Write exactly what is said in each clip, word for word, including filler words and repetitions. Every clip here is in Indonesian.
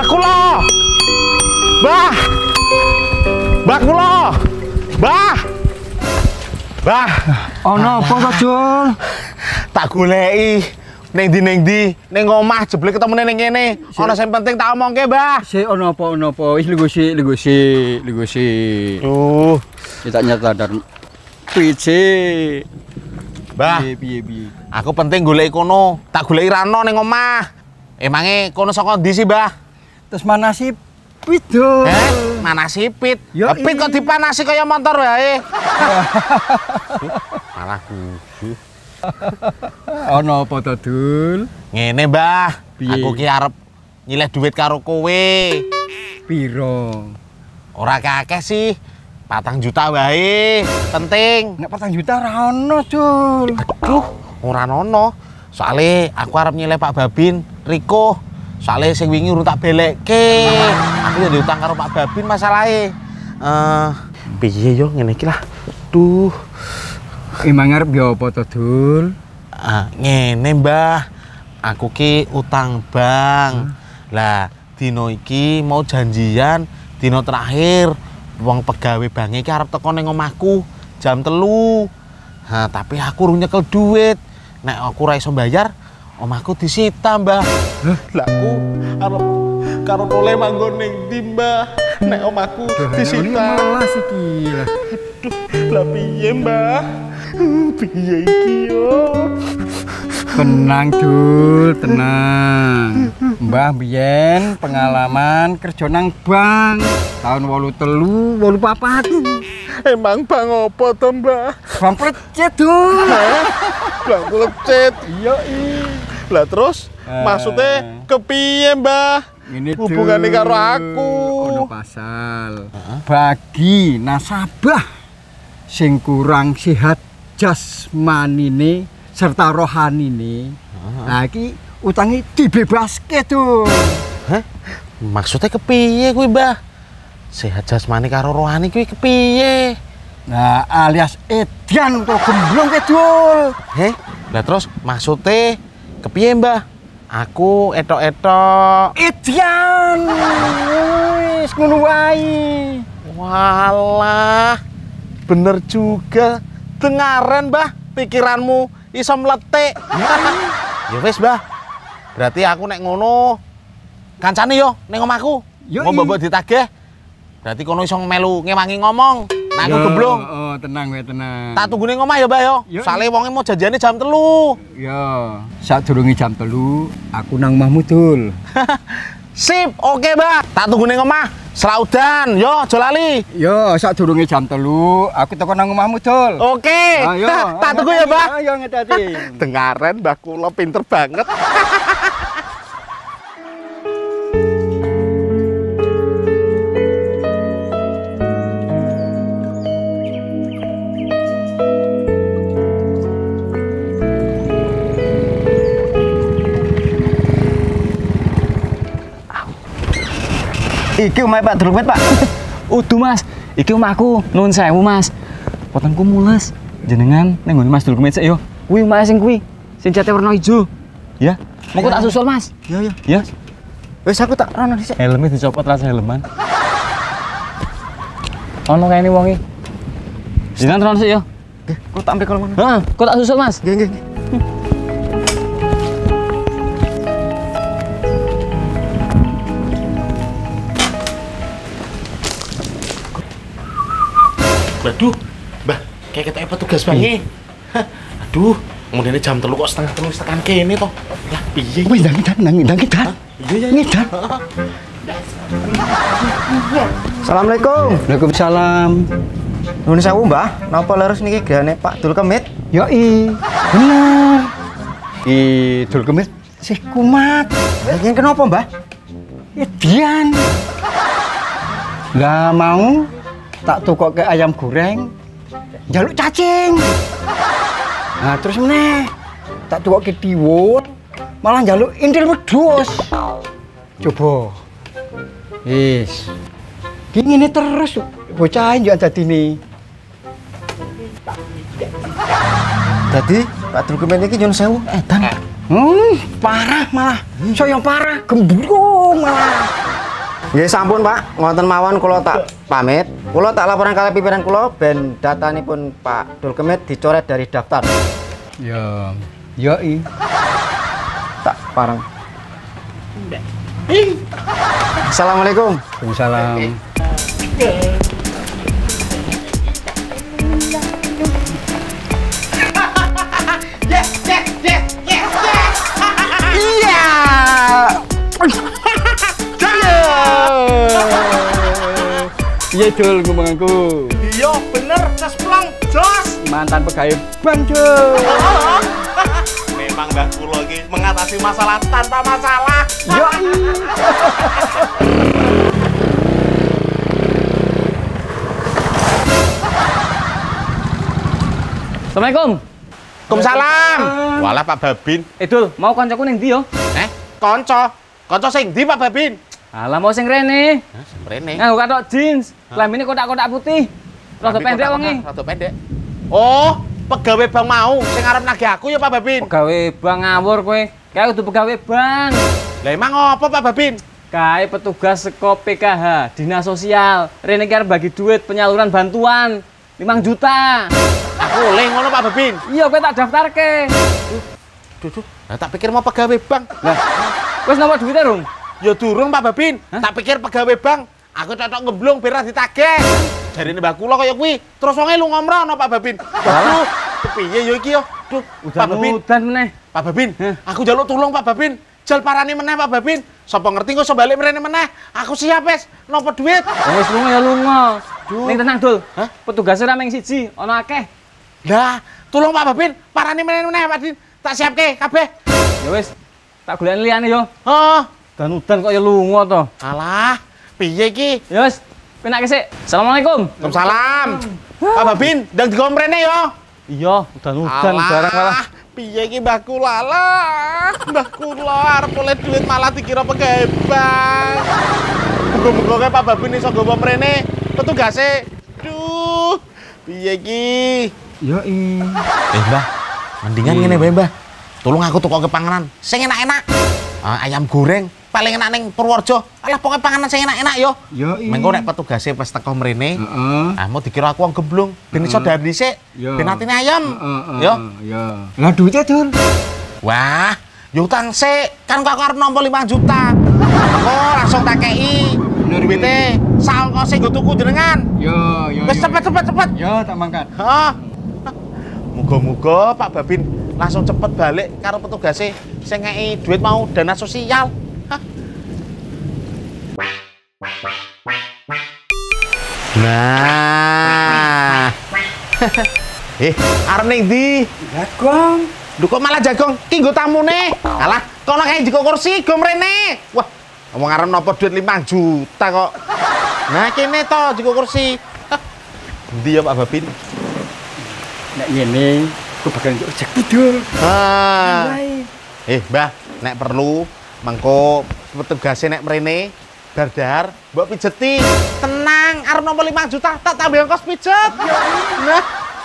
Mbah kula. Mbah. Mbah kula. Mbah. Mbah. Ana apa to, Jul? Tak goleki ning ndi ning ndi ning omah jebule ketemu ning kene. Ana sing penting tak omongke, Mbah. Sik ana apa ana apa? Wis lungguh sik, lungguh sik, lungguh sik. Duh, Kita nyadar piye. Mbah. Piye piye piye. Aku penting goleki kono. Tak goleki Rano ning omah. Emange kono saka ndi sih, Mbah? Terus mana sih Pidul? Eh, mana sipit? Yo, Pit kok dipanasi kaya motor wae. Malah gugu. Ana apa to, Dul? Ngene, Mbah. Piye? Aku ki arep nyileh duit karo kowe. Piro? Ora kakeh sih. Patang juta wae. Penting. Nek patang juta ra ono, Dul. Aduh, ora ono. Soale aku arep nyileh Pak Babin, Riko. Soale sing wingi urung tak belekke. Aku ya diutang karo Pak Babin masalahe. Eh, piye yo ngene iki lah. Duh. Emang arep yo apa to, Dul? Ah, ngene, Mbah. Aku ki utang bank. Hmm. Lah, dino iki mau janjian dino terakhir wong pegawai bank iki arep teko ning omahku jam telu. Ha, tapi aku urung nyekel duit. Nek aku ora iso bayar, omahku disita, Mbah. Lah aku arep karo tole manggon ning ndi, Mbah? Nek omahku disita. Malas iki lah. Aduh, lah piye, Mbah? Piye iki yo? Tenang, Dul, tenang. Mbah biyen pengalaman kerja nang bank tahun wolu telu, wolu papat. Emang bang apa to, Mbah? Bang plecet, Dul. Bang lecet. Iya, iya. Lah terus Eh. maksudnya kepiye, Mbah? Ini hubungannya karo aku. Ono pasal. Bagi nasabah sing kurang sehat jasmanine serta rohanine. Nah iki utangi dibebaske, Dul. Hah? Maksudnya kepiye kuwi, Mbah? Sehat jasmani karo rohani kuwi kepiye? Nah, alias edan utawa gemblong ke, Dul. Heh? Lah terus maksudnya kepiye, Mbah? Aku etok-etok. Edan. Wis ngono wae. Walah. Bener juga. Dengaran, Mbah, pikiranmu iso mletik. Ya wis, Mbah. Berarti aku nek ngono kancane yo ning omahku. Mau mbok ditagih. Berarti kono iso melu ngewangi ngomong. Nah, aku gemblong. Oh, tenang wae, tenang. Tak tunggu ning omah ya, Mbah yo. Soale wonge mau janjiane jam telu. Ya, sadurunge jam telu aku nang omahmu, Dul. Sip, oke, Mbah. Tak tunggu ning omah. Selaudan, yo aja lali. Yo, sadurunge jam telu aku teko nang omahmu, Dul. Oke. Ayo, tak tunggu ya, Mbah. Ayo ngedati. Dengaran Mbah kula pinter banget. Iki omahe Pak Drumet, Pak. Uduh, Mas. Iki omahku. Nuwun sewu, Mas. Potongku mules. Jenengan ning nggon Mas Drumet sik yo. Kuwi omahe sing kuwi. Sing cate warna ijo. Ya. Monggo tak susul, Mas. Iya, iya. Ya. Wis aku tak rono dhisik. Helme dicopot rasa helman. Ono kene wonge. Jenengan rono sik yo. Nggih, kok tak ambil kalau mana? Heeh, kok tak susul, Mas. Nggih, nggih, nggih. Waduh, Mbah, kayak ketoknya petugas bangi. Aduh, kemudian jam telu kok setengah telu tekan kene toh. Lah piye? Wis ndang ngidan, ndang ngidan ngidan. Iya ya. Ngidan. Assalamualaikum. Waalaikumsalam. Nuwun sewu, Mbah. Napa leres niki grane Pak Dul Kemit? Yo i. Bener. I Dul Kemit sih kumat. Lagi kenapa, Mbah? Edian. Lah mau tak tukok ke ayam goreng, jaluk cacing. Nah terus meneh tak tukok ke tiwul, malah jaluk intil wedhus. Coba, is, gini ini terus bocahin juga jadi nih. Jadi Pak Dul Kemit iki nyun sewu edan. Hmm, parah malah, so yang parah, gembrung malah. Nggih sampun, Pak. Ngoten mawon kula tak pamit. Kula tak laporan kalih pimpinan kula ben datanipun Pak Dul Kemit dicoret dari daftar. Ya, yoi. Tak parang. Assalamualaikum. Waalaikumsalam. Iya Dul ngomongku. Iya bener, cesplong jos. Mantan pegawai bank Dul. Memang Mbah Kulo iki mengatasi masalah tanpa masalah. Yo. Assalamualaikum. Waalaikumsalam. Walah Pak Babin. Eh Dul, mau kancaku ning ndi yo? Eh, kanca. Kanca sing ndi Pak Babin? Alah mau sing rene. Hah, semprene. Nganggo katok jeans, klambine kotak-kotak putih. Rada pendek wonge. Rada pendek. Oh, pegawai bank mau sing arep nagih aku ya Pak Babin. Pegawai bank ngawur kowe. Kae kudu pegawai bank. Lah emang apa Pak Babin? Kae petugas saka P K H, Dinas Sosial. Rene iki arep bagi duit penyaluran bantuan lima juta. Aku oleh ngono Pak Babin. Iya, kowe tak daftarke. Duh, duh. Lah tak pikir mau pegawai bank. Lah, wis nomor duitnya, Rung? Ya durung Pak Babin. Hah? Tak pikir pegawai bank. Aku cocok ngemblung biar ditagih. Jarine Mbah Kula kaya kuwi. Terus wonge lu ngomrono Pak Babin. Waduh, kepiye yo iki yo? Duh, Pak Babin. Udan meneh. Pak Babin, Hah? aku njaluk tulung Pak Babin. Jal parani meneh Pak Babin. Sapa ngerti kok iso balik mrene meneh. Aku siap wis. Nopo duit? Oh, wis lunga ya lunga. Duh. Ning tenang, Dul. Hah? Petugasnya ra mung siji, ana akeh. Lah, tulung Pak Babin, parani meneh meneh Pak Din. Tak siapke kabeh. Ya wis, tak golek liyane yo. Oh, Dan udan kok ya lunga to. alah, piye iki? Ya wis, penake sik. Assalamualaikum. Waalaikumsalam. Pak Babin, ndang dikom mrene yo. Iya, udan-udan Alah, barang malah. piye iki Mbah Kula lah. Mbah Kula arep oleh duit malah dikira pegawai bank. Muga-muga kae Pak Babin iso nggawa mrene petugase. Duh, piye iki? Yoi. Eh, Mbah, mendingan ngene bae, Mbah. Tolong aku tukoke panganan sing enak-enak. Ah, ayam goreng paling enak ning Purworejo. Alah pokoke panganan sing enak-enak yo. Yoi. Mengko nek petugase pas teko mrene, Heeh. ah mau dikira aku wong gemblung, ben iso dar dhisik, Yo. ben atine ayam. Heeh. Yo. Ya. Lah duitnya Dul. Wah, yo utang sik, kan kok arep nampa lima juta. Kok langsung tak kei. Bener, Duite saongkose nggo tuku jenengan. Yo, yo. Wis yo. cepet cepet cepet. Yo, tak mangkat. Heeh. Muga-muga Pak Babin langsung cepet balik karo petugase sing ngeki duit mau dana sosial. Hah. Nah. Eh, arep ning ndi? Jagong. Lho kok malah jagong? Ki nggo tamune. Alah, kono kae jiko kursi, go mrene. Wah, ngomong arep nopo duit lima juta kok. Nah, kene to jiko kursi. Hah. Ndi ya Pak Babin? Nek ngene, aku bakal njuk rezeki Dul. Ah. Wae. Eh, Mbah, nek perlu mengko petugase nek mrene dar-dar mbok pijeti. Tenang, arep nampa lima juta tak tambah ongkos pijet. Nah.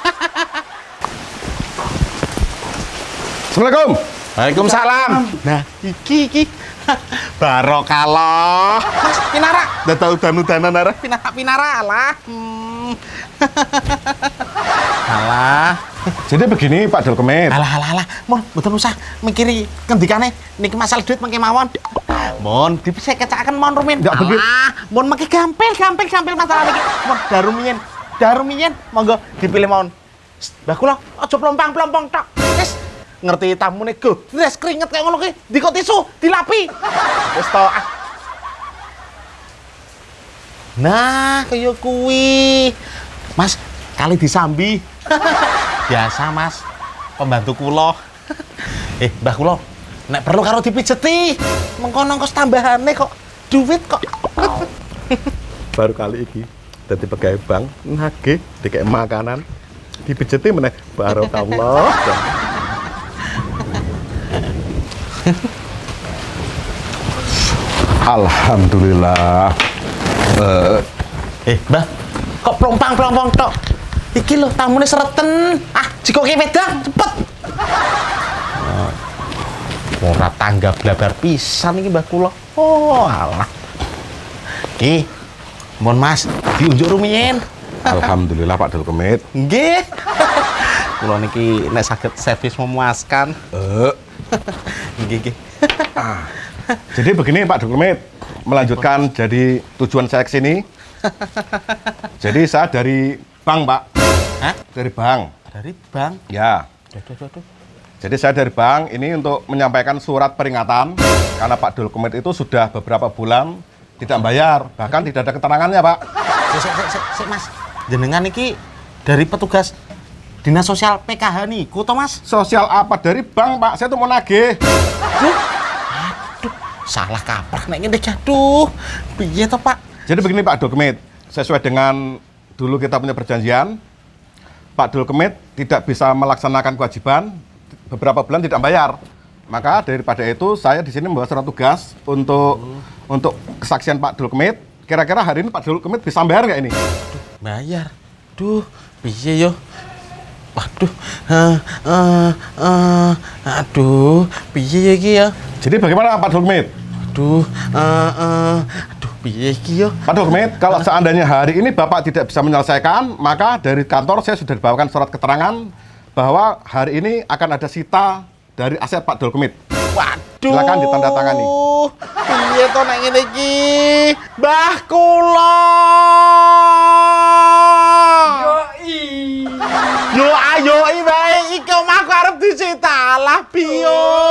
Assalamualaikum. Waalaikumsalam. Nah, iki iki barokah. Mas Pinara, data udan-udanan arep Pinara Pinara alah. Hmm. Alah. Jadi begini Pak Dul Kemit. Alah alah alah, mon mboten usah mikiri kendikane niki masalah duit mengke mawon. Mon, dipise kecaken mon rumin. Nggak begitu. Alah, mon mengke gampil gampil gampil masalah niki. Mon darumiyen, darumiyen monggo dipilih mon. Mbah kula aja plompang-plompong tok. Wis ngerti tamune go. Wis keringet kaya ngono ki, dikok tisu, dilapi. Wis to ah. Nah, kaya kuwi. Mas, kali disambi. Biasa Mas, pembantu kulo. Eh, Mbah kulo, nek perlu karo dipijeti. Mengko nongkos tambahane kok duit kok. Baru kali iki dadi pegawai bank nagih dikek makanan dipijeti meneh barokah. Alhamdulillah. Eh, Eh, Mbah, kok plompang-plompong tok? Iki lho tamune sereten. Ah, jikoke wedang, cepet. Ora tanggap blabar pisan iki Mbah kula. Oh, alah. Ki, mohon Mas, diunjuk rumiyin. Alhamdulillah Pak Dul Kemit. Nggih. Kula niki nek saged servis memuaskan. Eh, Nggih, nggih. jadi begini Pak Dul Kemit, melanjutkan jadi tujuan saya ke sini. Jadi saya dari bank, Pak. Hah? Dari bank. Dari bank. Ya. Duh, duh, duh, duh. Jadi saya dari bank ini untuk menyampaikan surat peringatan karena Pak Dul Kemit itu sudah beberapa bulan tidak bayar, bahkan tidak ada keterangannya, Pak. Sik, sik, sik, sik, Mas. Jenengan iki dari petugas Dinas Sosial P K H niku to, Mas? Sosial apa dari bank, Pak? Saya tuh mau nagih. Aduh. Aduh, salah kaprah nek ngene iki. Aduh. Piye to, Pak? Jadi begini Pak Dul Kemit, sesuai dengan dulu kita punya perjanjian, Pak Dul Kemit tidak bisa melaksanakan kewajiban beberapa bulan tidak bayar. Maka daripada itu saya di sini membawa surat tugas untuk hmm. untuk kesaksian Pak Dul Kemit. Kira-kira hari ini Pak Dul Kemit bisa bayar nggak ini? Bayar. Duh, piye yo? Waduh. Uh, uh, uh, aduh, piye iki ya? Jadi bagaimana Pak Dul Kemit? Aduh, uh, uh, aduh, piye iki yo? Pak Dul Kemit, kalau seandainya hari ini Bapak tidak bisa menyelesaikan, maka dari kantor saya sudah dibawakan surat keterangan bahwa hari ini akan ada sita dari aset Pak Dul Kemit. Waduh. Silakan ditandatangani. Piye to nek ngene iki? Mbah kula. Yo ayo bae iki omahku arep disita lah piye.